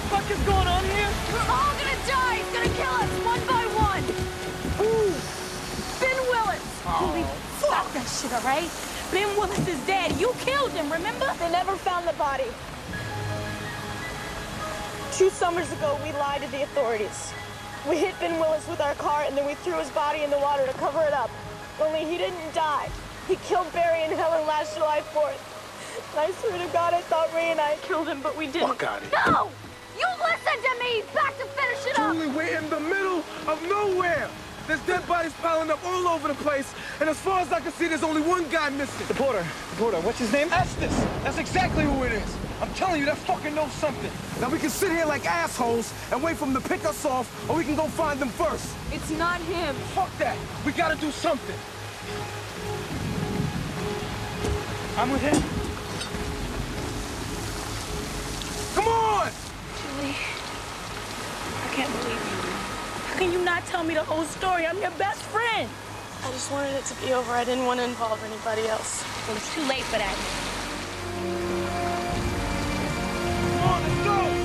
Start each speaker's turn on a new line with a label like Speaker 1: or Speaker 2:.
Speaker 1: fuck is going on here?
Speaker 2: We're all gonna die! He's gonna kill us, one by one!
Speaker 1: Who?
Speaker 2: Ben Willis!
Speaker 1: Oh,
Speaker 2: Stop that shit, all right? Ben Willis is dead. You killed him, remember?
Speaker 3: They never found the body. 2 summers ago, we lied to the authorities. We hit Ben Willis with our car, and then we threw his body in the water to cover it up. Only he didn't die. He killed Barry and Helen last July 4th. And I swear to God, I thought Ray and I killed him, but we didn't.
Speaker 1: fuck out of here.
Speaker 2: No! You listen to me! He's back to finish it up!
Speaker 1: Julie, we're in the middle of nowhere. There's dead bodies piling up all over the place, and as far as I can see, there's only one guy missing.
Speaker 4: The porter, what's his name?
Speaker 1: Estes. That's exactly who it is. I'm telling you, that fucker knows something. Now we can sit here like assholes and wait for him to pick us off, or we can go find them first.
Speaker 3: It's not him.
Speaker 1: Fuck that. We gotta do something.
Speaker 4: I'm with him.
Speaker 1: Come on!
Speaker 2: Julie, I can't believe you. How can you not tell me the whole story? I'm your best friend.
Speaker 3: I just wanted it to be over. I didn't want to involve anybody else.
Speaker 2: Well, it's too late for that.
Speaker 1: Come on, let's go!